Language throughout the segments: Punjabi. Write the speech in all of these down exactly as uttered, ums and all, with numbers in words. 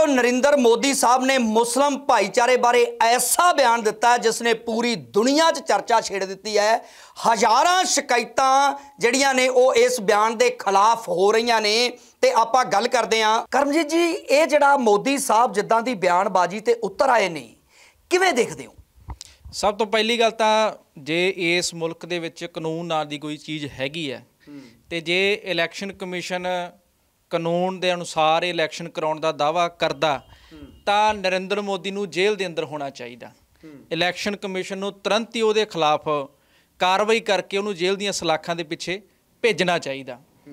नरेंद्र मोदी साहब ने मुस्लिम भाईचारे बारे ऐसा बयान दिता है जिसने पूरी दुनिया 'च चर्चा छेड़ दी है। हज़ारां शिकायतां जिहड़ियां ने वो इस बयान के खिलाफ हो रही ने ते आपां गल करदे हां। करमजीत जी, ये जिहड़ा मोदी साहब जिद्दां दी बयानबाजी ते उतर आए ने, किवें देखदे हो? सब तो पहली गल तां जे इस मुल्क दे विच कानून नाल दी कोई चीज़ हैगी है ते जे इलैक्शन कमीशन कानून के अनुसार इलैक्शन कराउण दा दावा करदा तां नरेंद्र मोदी नूं जेल दे अंदर होना चाहिए। इलैक्शन कमीशन नूं तुरंत ही उहदे खिलाफ कार्रवाई करके उहनूं जेल दीयां सलाखां दे पिछे भेजना चाहिए।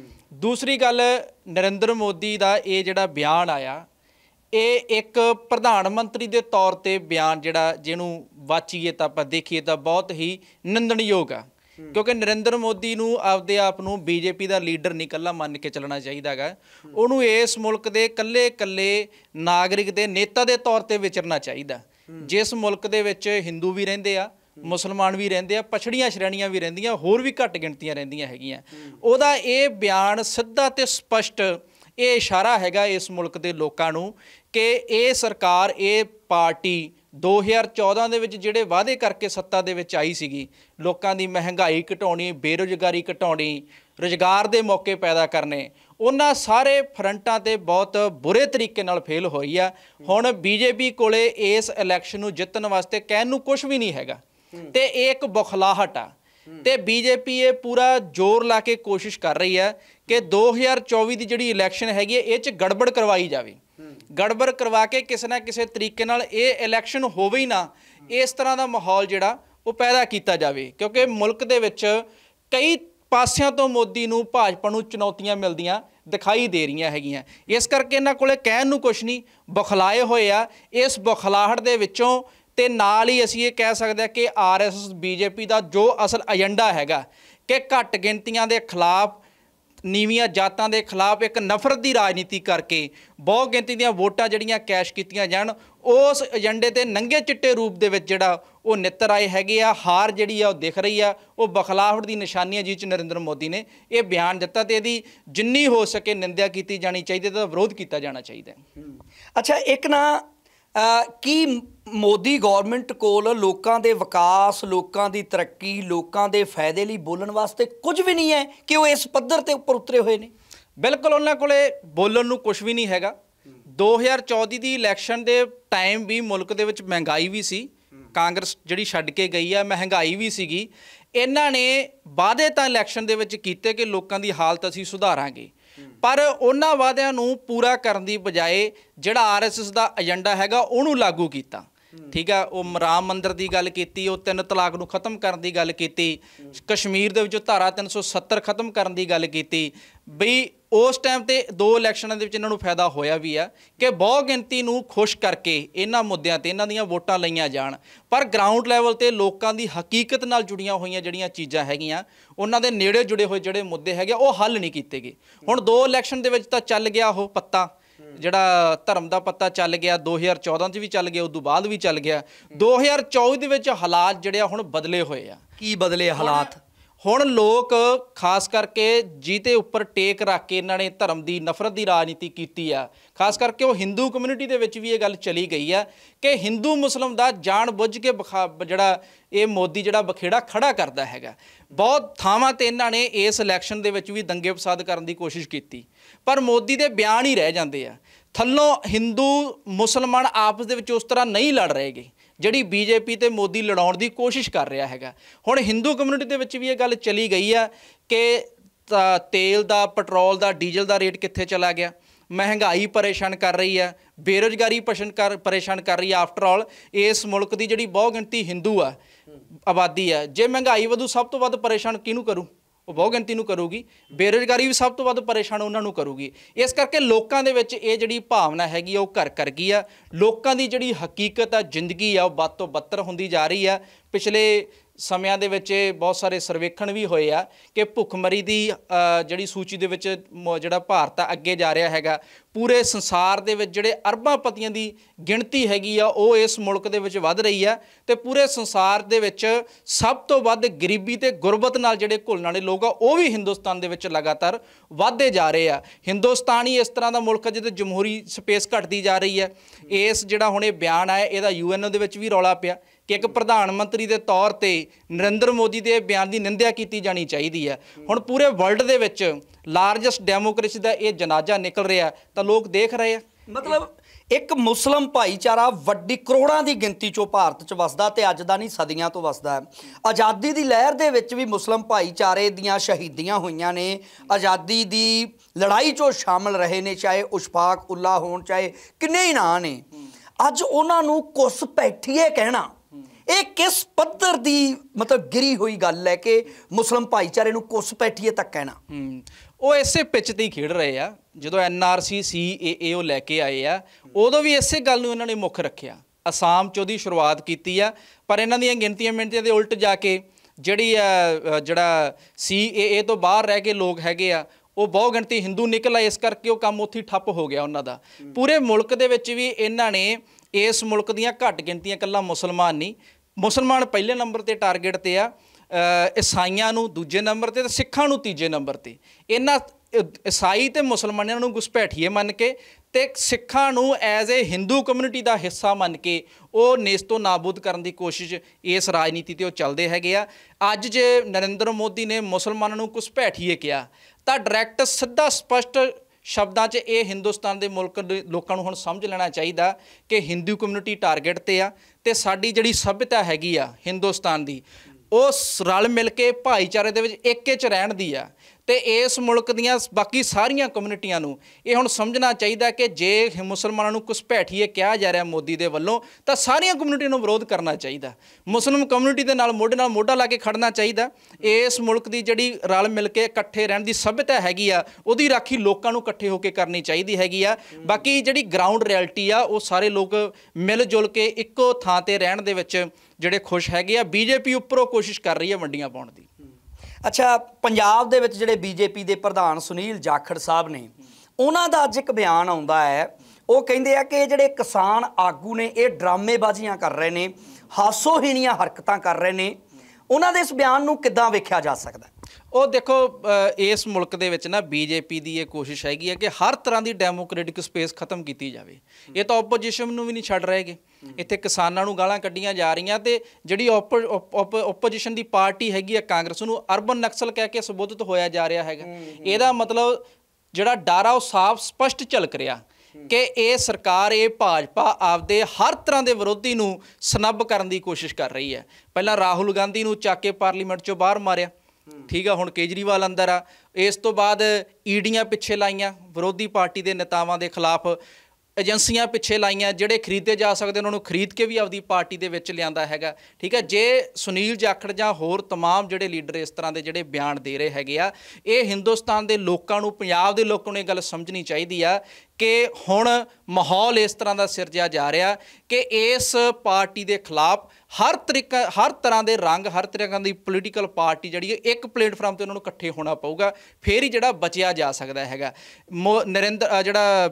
दूसरी गल, नरेंद्र मोदी दा ये जिहड़ा बयान आया ये एक प्रधानमंत्री के तौर पर बयान जिहड़ा जिहनूं वाचीए तां आपां देखीए तां बहुत ही निंदणयोग आ, क्योंकि नरेंद्र मोदी नूं आपदे आप नूं बीजेपी का लीडर नहीं कल्ला मन के चलना चाहिए गा। उहनूं इस मुल्क के कल्ले कल्ले नागरिक के नेता के तौर पर विचरना चाहिए। जिस मुल्क दे विच हिंदू भी रहिंदे आ, मुसलमान भी रहिंदे आ, पछड़ियां श्रेणियां भी रहिंदियां, होर भी घट गिणतियां रहिंदियां हैगियां। उहदा ये बयान सिद्धा ते स्पष्ट ये इशारा हैगा इस मुल्क के लोगों नूं कि ये सरकार ये पार्टी दो हज़ार चौदह दे विच जिहड़े वादे करके सत्ता दे विच आई सीगी, लोकां दी महंगाई घटाउणी, बेरोज़गारी घटाउणी, रोज़गार दे मौके पैदा करने, उन्हां सारे फ्रंटां ते बहुत बुरे तरीके नाल फेल होई आ। हुण बीजेपी कोले इस इलैक्शन नूं जितण वास्ते कहण नूं कुछ भी नहीं हैगा ते एक बौखलाहट आ ते बीजेपी ये पूरा जोर ला के कोशिश कर रही है कि दो हज़ार चौबी की जिहड़ी इलैक्शन हैगी है इह च गड़बड़ करवाई जाए, गड़बड़ करवा के किसी ना किसी तरीके नाल ये इलैक्शन होवे ही ना, इस तरह का माहौल जिहड़ा वो पैदा किया जाए। क्योंकि मुल्क दे विच कई पासियां तो मोदी नूं भाजपा नूं चुनौतियां मिलदियां दिखाई दे रही हैगियां। इस करके इन्हां कोले कहण नूं कुछ नहीं, बौखलाए होए आ। इस बौखलाहट दे विचों ते नाल ही असीं ये कह सकते हैं कि आर एस एस बीजेपी का जो असल एजेंडा हैगा कि घट गिणतियां दे खिलाफ, नीवियां जातां दे खिलाफ एक नफरत की राजनीति करके बहुत गिनती दीयां वोटां जिहड़ियां कैश कीतियां जाण, उस एजेंडे ते नंगे चिट्टे रूप दे विच जिहड़ा वो नितर आए हैगे आ। हार जिहड़ी आ दिख रही आ, वो बखलाहट की निशानी है जिस नरेंद्र मोदी ने ये बयान दिता ते इहदी जिन्नी हो सके निंदा की जानी चाहिए, तो विरोध किया जाना चाहिए। अच्छा, एक ना आ, की मोदी गौरमेंट कोल लोकां दे विकास, लोकां दी तरक्की, लोकां दे फायदे लई बोलण वास्ते कुछ भी नहीं है कि वो इस पद्धर ते उपर उतरे हुए ने? बिल्कुल उन्हां कोले बोलण नूं कुछ भी नहीं हैगा। दो हज़ार चौदह की इलैक्शन के टाइम भी मुल्क दे विच महंगाई भी सी, कांग्रेस जिहड़ी छड्ड के गई है, महंगाई भी सीगी। इन्हां ने वादे तां इलैक्शन दे विच कीते कि लोकां दी हालत असीं सुधारांगे, पर उन्हां वादियां नूं पूरा करन दी बजाए जिहड़ा आर एस एस का एजेंडा हैगा उहनूं लागू कीता। ठीक है, वो राम मंदिर की गल की, वो तीन तलाक नूं खत्म करन दी गल की, कश्मीर दे विचों धारा तीन सौ सत्तर खत्म करन दी गल की। बई उस टाइम ते दो इलैक्शनां दे विच इन्हां नूं फायदा होया भी है कि बहुत गिनती नूं खुश करके इन्हां मुद्दिआं ते इन्हां दीयां वोटां लईआं जाण, पर ग्राउंड लैवल ते लोकां दी हकीकत नाल जुड़ियां होईआं जिहड़ियां चीज़ां हैगीआं, उन्हां दे नेड़े जुड़े होए जिहड़े मुद्दे हैगे वो हल नहीं कीते गए। हुण दो इलैक्शन दे विच तां चल गया वो पत्ता, जिहड़ा धर्म का पत्ता चल गया, दो हज़ार चौदह च भी चल गया, उदों बाद भी चल गया। दो हज़ार चौबी दे विच हालात जिहड़े हुण बदले होए आ। की बदले हालात? हुण लोग खास करके जिहदे उपर टेक रख के इन्हां ने धर्म की नफरत की राजनीति की आ, खास करके वो हिंदू कम्यूनिटी दे विच भी ये गल चली गई है कि हिंदू मुस्लिम का जान बुझ के बखा जिहड़ा ये मोदी जिहड़ा बखेड़ा खड़ा करता हैगा। बहुत थावां ते इन्हां ने इस इलैक्शन दे विच भी दंगे फसाद करन दी कोशिश की, पर मोदी दे बयान ही रह जाते हैं। थल्लों हिंदू मुसलमान आपस दे विच उस तरह नहीं लड़ रहेगे जिहड़ी बीजेपी ते मोदी लड़ाउण दी कोशिश कर रहा हैगा। हुण हिंदू कम्यूनिटी दे विच भी ये गल चली गई है कि तेल दा, पेट्रोल दा, डीजल दा रेट कित्थे चला गया, महंगाई परेशान कर रही है, बेरोज़गारी परेशान कर परेशान कर रही है। आफ्टर ऑल इस मुल्क की जिहड़ी बहुत गिनती हिंदू आ आबादी है, जे महंगाई वधू सब तो वध परेशान किहनूं करू? वो बहुत गिनती नूं करूगी। बेरोज़गारी भी सब तो वध परेशान उन्हां नूं करूगी। इस करके लोकां दे विच ये जिहड़ी भावना हैगी आ वो घर कर गई आ। लोकां दी जिहड़ी हकीकत आ, जिंदगी आ, वो बद तो बदतर हुंदी जा रही है। पिछले ਸਮਿਆਂ ਦੇ ਵਿੱਚ ਇਹ ਬਹੁਤ ਸਾਰੇ ਸਰਵੇਖਣ ਵੀ ਹੋਏ ਆ ਕਿ ਭੁੱਖਮਰੀ ਦੀ ਅ, ਜਿਹੜੀ ਸੂਚੀ ਦੇ ਵਿੱਚ ਮ- ਜਿਹੜਾ ਭਾਰਤ ਆ ਅੱਗੇ ਜਾ ਰਿਹਾ ਹੈਗਾ। ਪੂਰੇ ਸੰਸਾਰ ਦੇ ਵਿੱਚ ਜਿਹੜੇ ਅਰਬਾਂ ਪਤੀਆਂ ਦੀ ਗਿਣਤੀ ਹੈਗੀ ਆ ਉਹ ਇਸ ਮੁਲਕ ਦੇ ਵਿੱਚ ਵੱਧ ਰਹੀ ਆ ਤੇ ਪੂਰੇ ਸੰਸਾਰ ਦੇ ਵਿੱਚ ਸਭ ਤੋਂ ਵੱਧ ਗਰੀਬੀ ਤੇ ਗੁਰਬਤ ਨਾਲ ਜਿਹੜੇ ਘੁਲਣ ਵਾਲੇ ਲੋਕ ਆ ਉਹ ਵੀ ਹਿੰਦੁਸਤਾਨ ਦੇ ਵਿੱਚ ਲਗਾਤਾਰ ਵੱਧਦੇ ਜਾ ਰਹੇ ਆ। ਹਿੰਦੁਸਤਾਨ ਹੀ ਇਸ ਤਰ੍ਹਾਂ ਦਾ ਮੁਲਕ ਹੈ ਜਿੱਥੇ ਜਮਹੂਰੀ ਸਪੇਸ ਘਟਦੀ ਜਾ ਰਹੀ ਹੈ। ਇਸ ਜਿਹੜਾ ਹੁਣ ਇਹ ਬਿਆਨ ਆਇਆ ਇਹਦਾ ਯੂ ਐਨ ਓ ਦੇ ਵਿੱਚ ਵੀ ਰੌਲਾ ਪਿਆ ਕਿ ਇੱਕ ਪ੍ਰਧਾਨ ਮੰਤਰੀ ਦੇ ਤੌਰ ਤੇ ਨਰਿੰਦਰ ਮੋਦੀ ਦੇ ਬਿਆਨ ਦੀ ਨਿੰਦਿਆ ਕੀਤੀ ਜਾਣੀ ਚਾਹੀਦੀ ਹੈ। ਹੁਣ ਪੂਰੇ ਵਰਲਡ ਦੇ ਵਿੱਚ ਲਾਰਜੈਸਟ ਡੈਮੋਕ੍ਰੇਸੀ ਦਾ ਇਹ ਜਨਾਜ਼ਾ ਨਿਕਲ ਰਿਹਾ ਤਾਂ ਲੋਕ ਦੇਖ ਰਹੇ ਆ। ਮਤਲਬ ਇੱਕ ਮੁਸਲਿਮ ਭਾਈਚਾਰਾ ਵੱਡੀ ਕਰੋੜਾਂ ਦੀ ਗਿਣਤੀ 'ਚੋਂ ਭਾਰਤ 'ਚ ਵਸਦਾ ਤੇ ਅੱਜ ਦਾ ਨਹੀਂ ਸਦੀਆਂ ਤੋਂ ਵਸਦਾ ਹੈ। ਆਜ਼ਾਦੀ ਦੀ ਲਹਿਰ ਦੇ ਵਿੱਚ ਵੀ ਮੁਸਲਿਮ ਭਾਈਚਾਰੇ ਦੀਆਂ ਸ਼ਹੀਦੀਆਂ ਹੋਈਆਂ ਨੇ, ਆਜ਼ਾਦੀ ਦੀ ਲੜਾਈ 'ਚੋਂ ਸ਼ਾਮਲ ਰਹੇ ਨੇ, ਚਾਹੇ ਉਸ਼ਫਾਕ ਉੱਲਾ ਹੋਣ, ਚਾਹੇ ਕਿੰਨੇ ਹੀ ਨਾਂ ਨੇ। ਅੱਜ ਉਹਨਾਂ ਨੂੰ ਕੁਸ ਬੈਠੀਏ ਕਹਿਣਾ ਇਹ ਕਿਸ ਪੱਧਰ ਦੀ ਮਤਲਬ ਗਿਰੀ ਹੋਈ ਗੱਲ ਹੈ ਕਿ ਮੁਸਲਿਮ ਭਾਈਚਾਰੇ ਨੂੰ ਕੁਸ ਬੈਠੀਏ ਤੱਕ ਕਹਿਣਾ। ਹੂੰ ਉਹ ਇਸੇ ਪਿੱਚ ਤੇ ਹੀ ਖੇਡ ਰਹੇ ਆ। ਜਦੋਂ ਐਨ ਆਰ ਸੀ ਸੀ ਏ ਏ ਉਹ ਲੈ ਕੇ ਆਏ ਆ ਉਦੋਂ ਵੀ ਇਸੇ ਗੱਲ ਨੂੰ ਇਹਨਾਂ ਨੇ ਮੁੱਖ ਰੱਖਿਆ। ਅਸਾਮ 'ਚ ਉਹਦੀ ਸ਼ੁਰੂਆਤ ਕੀਤੀ ਆ ਪਰ ਇਹਨਾਂ ਦੀਆਂ ਗਿਣਤੀਆਂ ਮਿਣਤੀਆਂ ਦੇ ਉਲਟ ਜਾ ਕੇ ਜਿਹੜੀ ਆ ਜਿਹੜਾ ਸੀ ਏ ਏ ਤੋਂ ਬਾਹਰ ਰਹਿ ਕੇ ਲੋਕ ਹੈਗੇ ਆ ਉਹ ਬਹੁ ਗਿਣਤੀ ਹਿੰਦੂ ਨਿਕਲ ਆਏ, ਇਸ ਕਰਕੇ ਉਹ ਕੰਮ ਉੱਥੇ ਠੱਪ ਹੋ ਗਿਆ ਉਹਨਾਂ ਦਾ। ਪੂਰੇ ਮੁਲਕ ਦੇ ਵਿੱਚ ਵੀ ਇਹਨਾਂ ਨੇ ਇਸ ਮੁਲਕ ਦੀਆਂ ਘੱਟ ਗਿਣਤੀਆਂ, ਇਕੱਲਾ ਮੁਸਲਮਾਨ ਨਹੀਂ, ਮੁਸਲਮਾਨ ਪਹਿਲੇ ਨੰਬਰ ਤੇ ਟਾਰਗੇਟ ਤੇ ਆ, ਈਸਾਈਆਂ ਨੂੰ ਦੂਜੇ ਨੰਬਰ ਤੇ ਤੇ ਸਿੱਖਾਂ ਨੂੰ ਤੀਜੇ ਨੰਬਰ ਤੇ। ਇਹਨਾਂ ਈਸਾਈ ਤੇ ਮੁਸਲਮਾਨਾਂ ਨੂੰ ਘੁਸਪੈਠੀਏ ਮੰਨ ਕੇ ਤੇ ਸਿੱਖਾਂ ਨੂੰ ਐਜ਼ ਏ ਹਿੰਦੂ ਕਮਿਊਨਿਟੀ ਦਾ ਹਿੱਸਾ ਮੰਨ ਕੇ ਉਹ ਨੇਸਤੋ ਨਾਬੂਦ ਕਰਨ ਦੀ ਕੋਸ਼ਿਸ਼ ਇਸ ਰਾਜਨੀਤੀ ਤੇ ਉਹ ਚੱਲਦੇ ਹੈਗੇ ਆ। ਅੱਜ ਜੇ ਨਰਿੰਦਰ ਮੋਦੀ ਨੇ ਮੁਸਲਮਾਨਾਂ ਨੂੰ ਘੁਸਪੈਠੀਏ ਕਿਹਾ ਤਾਂ ਡਾਇਰੈਕਟ ਸਿੱਧਾ ਸਪਸ਼ਟ ਸ਼ਬਦਾਂ 'ਚ ਇਹ ਹਿੰਦੁਸਤਾਨ ਦੇ ਮੁਲਕ ਦੇ ਲੋਕਾਂ ਨੂੰ ਹੁਣ ਸਮਝ ਲੈਣਾ ਚਾਹੀਦਾ ਕਿ ਹਿੰਦੂ ਕਮਿਊਨਿਟੀ ਟਾਰਗੇਟ ਤੇ ਆ ਤੇ ਸਾਡੀ ਜਿਹੜੀ ਸੱਭਿਅਤਾ ਹੈਗੀ ਆ ਹਿੰਦੁਸਤਾਨ ਦੀ ਉਹ ਰਲ ਮਿਲ ਕੇ ਭਾਈਚਾਰੇ ਦੇ ਵਿੱਚ ਏਕੇ 'ਚ ਰਹਿਣ ਦੀ ਆ। ਤੇ ਇਸ ਮੁਲਕ ਦੀਆਂ ਬਾਕੀ ਸਾਰੀਆਂ ਕਮਿਊਨਿਟੀਆਂ ਨੂੰ ਇਹ ਹੁਣ ਸਮਝਣਾ ਚਾਹੀਦਾ ਕਿ ਜੇ ਮੁਸਲਮਾਨਾਂ ਨੂੰ ਘੁਸਪੈਠੀਏ ਕਿਹਾ ਜਾ ਰਿਹਾ ਮੋਦੀ ਦੇ ਵੱਲੋਂ ਤਾਂ ਸਾਰੀਆਂ ਕਮਿਊਨਿਟੀਆਂ ਨੂੰ ਵਿਰੋਧ ਕਰਨਾ ਚਾਹੀਦਾ। ਮੁਸਲਿਮ ਕਮਿਊਨਿਟੀ ਦੇ ਨਾਲ ਮੋਢੇ ਨਾਲ ਮੋਢਾ ਲਾ ਕੇ ਖੜਨਾ ਚਾਹੀਦਾ। ਇਸ ਮੁਲਕ ਦੀ ਜਿਹੜੀ ਰਲ ਮਿਲ ਕੇ ਇਕੱਠੇ ਰਹਿਣ ਦੀ ਸੱਭਿਅਤਾ ਹੈਗੀ ਆ ਉਹਦੀ ਰਾਖੀ ਲੋਕਾਂ ਨੂੰ ਇਕੱਠੇ ਹੋ ਕੇ ਕਰਨੀ ਚਾਹੀਦੀ ਹੈਗੀ ਆ। ਬਾਕੀ ਜਿਹੜੀ ਗਰਾਊਂਡ ਰਿਐਲਿਟੀ ਆ ਉਹ ਸਾਰੇ ਲੋਕ ਮਿਲ ਜੁਲ ਕੇ ਇੱਕੋ ਥਾਂ ਤੇ ਰਹਿਣ ਦੇ ਵਿੱਚ ਜਿਹੜੇ ਖੁਸ਼ ਹੈਗੇ ਆ। ਬੀਜੇਪੀ ਉੱਪਰੋਂ ਕੋਸ਼ਿਸ਼ ਕਰ ਰਹੀ ਹੈ ਵੰਡੀਆਂ ਪਾਉਣ ਦੀ। ਅੱਛਾ, ਪੰਜਾਬ ਦੇ ਵਿੱਚ ਜਿਹੜੇ ਬੀਜੇਪੀ ਦੇ ਪ੍ਰਧਾਨ ਸੁਨੀਲ ਜਾਖੜ ਸਾਹਿਬ ਨੇ ਉਹਨਾਂ ਦਾ ਅੱਜ ਇੱਕ ਬਿਆਨ ਆਉਂਦਾ ਹੈ। ਉਹ ਕਹਿੰਦੇ ਆ ਕਿ ਜਿਹੜੇ ਕਿਸਾਨ ਆਗੂ ਨੇ ਇਹ ਡਰਾਮੇਬਾਜ਼ੀਆਂ ਕਰ ਰਹੇ ਨੇ, ਹਾਸੋਹੀਣੀਆਂ ਹਰਕਤਾਂ ਕਰ ਰਹੇ ਨੇ। ਉਹਨਾਂ ਦੇ ਇਸ ਬਿਆਨ ਨੂੰ ਕਿੱਦਾਂ ਵੇਖਿਆ ਜਾ ਸਕਦਾ? ਉਹ ਦੇਖੋ ਇਸ ਮੁਲਕ ਦੇ ਵਿੱਚ ਨਾ ਬੀਜੇਪੀ ਦੀ ਇਹ ਕੋਸ਼ਿਸ਼ ਹੈਗੀ ਹੈ ਕਿ ਹਰ ਤਰ੍ਹਾਂ ਦੀ ਡੈਮੋਕ੍ਰੈਟਿਕ ਸਪੇਸ ਖਤਮ ਕੀਤੀ ਜਾਵੇ। ਇਹ ਤਾਂ ਓਪੋਜੀਸ਼ਨ ਨੂੰ ਵੀ ਨਹੀਂ ਛੱਡ ਰਹੇਗੇ। ਇੱਥੇ ਕਿਸਾਨਾਂ ਨੂੰ ਗਾਲਾਂ ਕੱਢੀਆਂ ਜਾ ਰਹੀਆਂ ਤੇ ਜਿਹੜੀ ਓਪੋਜੀਸ਼ਨ ਦੀ ਪਾਰਟੀ ਹੈਗੀ ਆ ਕਾਂਗਰਸ ਨੂੰ ਅਰਬਨ ਨਕਸਲ ਕਹਿ ਕੇ ਸੰਬੋਧਿਤ ਹੋਇਆ ਜਾ ਰਿਹਾ ਹੈਗਾ। ਇਹਦਾ ਮਤਲਬ ਜਿਹੜਾ ਡਰ ਆ ਉਹ ਸਾਫ਼ ਸਪਸ਼ਟ ਝਲਕ ਰਿਹਾ ਕਿ ਇਹ ਸਰਕਾਰ, ਇਹ ਭਾਜਪਾ ਆਪਦੇ ਹਰ ਤਰ੍ਹਾਂ ਦੇ ਵਿਰੋਧੀ ਨੂੰ ਸਨੱਬ ਕਰਨ ਦੀ ਕੋਸ਼ਿਸ਼ ਕਰ ਰਹੀ ਹੈ। ਪਹਿਲਾਂ ਰਾਹੁਲ ਗਾਂਧੀ ਨੂੰ ਚੱਕ ਕੇ ਪਾਰਲੀਮੈਂਟ 'ਚੋਂ ਬਾਹਰ ਮਾਰਿਆ, ਠੀਕ ਆ, ਹੁਣ ਕੇਜਰੀਵਾਲ ਅੰਦਰ ਆ। ਇਸ ਤੋਂ ਬਾਅਦ ਈਡੀਆਂ ਪਿੱਛੇ ਲਾਈਆਂ ਵਿਰੋਧੀ ਪਾਰਟੀ ਦੇ ਨੇਤਾਵਾਂ ਦੇ ਖਿਲਾਫ, ਏਜੰਸੀਆਂ ਪਿੱਛੇ ਲਾਈਆਂ, ਜਿਹੜੇ ਖਰੀਦੇ ਜਾ ਸਕਦੇ ਉਹਨਾਂ ਨੂੰ ਖਰੀਦ ਕੇ ਵੀ ਆਪਦੀ ਪਾਰਟੀ ਦੇ ਵਿੱਚ ਲਿਆਂਦਾ ਹੈਗਾ। ਠੀਕ ਹੈ, ਜੇ ਸੁਨੀਲ ਜਾਖੜ ਜਾਂ ਹੋਰ ਤਮਾਮ ਜਿਹੜੇ ਲੀਡਰ ਇਸ ਤਰ੍ਹਾਂ ਦੇ ਜਿਹੜੇ ਬਿਆਨ ਦੇ ਰਹੇ ਹੈਗੇ ਆ, ਇਹ ਹਿੰਦੁਸਤਾਨ ਦੇ ਲੋਕਾਂ ਨੂੰ, ਪੰਜਾਬ ਦੇ ਲੋਕਾਂ ਨੂੰ ਇਹ ਗੱਲ ਸਮਝਣੀ ਚਾਹੀਦੀ ਆ ਕਿ ਹੁਣ ਮਾਹੌਲ ਇਸ ਤਰ੍ਹਾਂ ਦਾ ਸਿਰਜਿਆ ਜਾ ਰਿਹਾ ਕਿ ਇਸ ਪਾਰਟੀ ਦੇ ਖਿਲਾਫ ਹਰ ਤਰੀਕਾ, ਹਰ ਤਰ੍ਹਾਂ ਦੇ ਰੰਗ, ਹਰ ਤਰ੍ਹਾਂ ਦੀ ਪੋਲੀਟੀਕਲ ਪਾਰਟੀ ਜਿਹੜੀ ਹੈ ਇੱਕ ਪਲੇਟਫਾਰਮ 'ਤੇ ਉਹਨਾਂ ਨੂੰ ਇਕੱਠੇ ਹੋਣਾ ਪਊਗਾ, ਫਿਰ ਹੀ ਜਿਹੜਾ ਬਚਿਆ ਜਾ ਸਕਦਾ ਹੈਗਾ। ਮੋ ਨਰਿੰਦਰ ਜਿਹੜਾ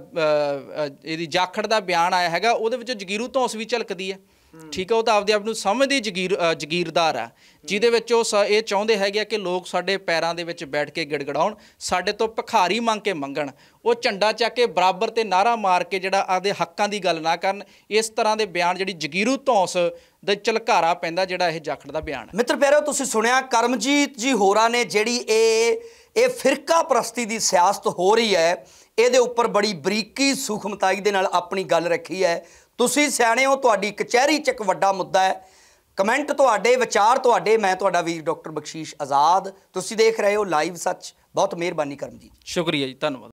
ਇਹਦੀ ਜਾਖੜ ਦਾ ਬਿਆਨ ਆਇਆ ਹੈਗਾ ਉਹਦੇ ਵਿੱਚ ਜਗੀਰੂ ਧੌਂਸ ਵੀ ਝਲਕਦੀ ਹੈ। ਠੀਕ ਹੈ, ਉਹ ਤਾਂ ਆਪਦੇ ਆਪ ਨੂੰ ਸਮਝਦੀ ਜਗੀਰ ਜਗੀਰਦਾਰ ਆ, ਜਿਹਦੇ ਵਿੱਚ ਉਹ ਸ ਇਹ ਚਾਹੁੰਦੇ ਹੈਗੇ ਆ ਕਿ ਲੋਕ ਸਾਡੇ ਪੈਰਾਂ ਦੇ ਵਿੱਚ ਬੈਠ ਕੇ ਗਿੜਗੜਾਉਣ, ਸਾਡੇ ਤੋਂ ਭਿਖਾਰੀ ਮੰਗ ਕੇ ਮੰਗਣ, ਉਹ ਝੰਡਾ ਚੱਕ ਕੇ ਬਰਾਬਰ ਤੇ ਨਾਅਰਾ ਮਾਰ ਕੇ ਜਿਹੜਾ ਆਪਦੇ ਹੱਕਾਂ ਦੀ ਗੱਲ ਨਾ ਕਰਨ। ਇਸ ਤਰ੍ਹਾਂ ਦੇ ਬਿਆਨ ਜਿਹੜੀ ਜਗੀਰੂ ਧੌਂਸ ਦਾ ਝਲਕਾਰਾ ਪੈਂਦਾ ਜਿਹੜਾ ਇਹ ਜਾਖੜ ਦਾ ਬਿਆਨ ਹੈ। ਮਿੱਤਰ ਪਿਆਰਿਓ, ਤੁਸੀਂ ਸੁਣਿਆ ਕਰਮਜੀਤ ਜੀ ਹੋਰਾਂ ਨੇ ਜਿਹੜੀ ਇਹ ਇਹ ਫਿਰਕਾ ਪ੍ਰਸਤੀ ਦੀ ਸਿਆਸਤ ਹੋ ਰਹੀ ਹੈ ਇਹਦੇ ਉੱਪਰ ਬੜੀ ਬਰੀਕੀ ਸੂਖਮਤਾਈ ਦੇ ਨਾਲ ਆਪਣੀ ਗੱਲ ਰੱਖੀ ਹੈ। ਤੁਸੀਂ ਸਿਆਣੇ ਹੋ, ਤੁਹਾਡੀ ਕਚਹਿਰੀ 'ਚ ਇੱਕ ਵੱਡਾ ਮੁੱਦਾ ਹੈ। ਕਮੈਂਟ ਤੁਹਾਡੇ, ਵਿਚਾਰ ਤੁਹਾਡੇ। ਮੈਂ ਤੁਹਾਡਾ ਵੀਰ ਡਾਕਟਰ ਬਖਸ਼ੀਸ਼ ਆਜ਼ਾਦ, ਤੁਸੀਂ ਦੇਖ ਰਹੇ ਹੋ ਲਾਈਵ ਸੱਚ। ਬਹੁਤ ਮਿਹਰਬਾਨੀ ਕਰਮਜੀਤ। ਸ਼ੁਕਰੀਆ ਜੀ, ਧੰਨਵਾਦ।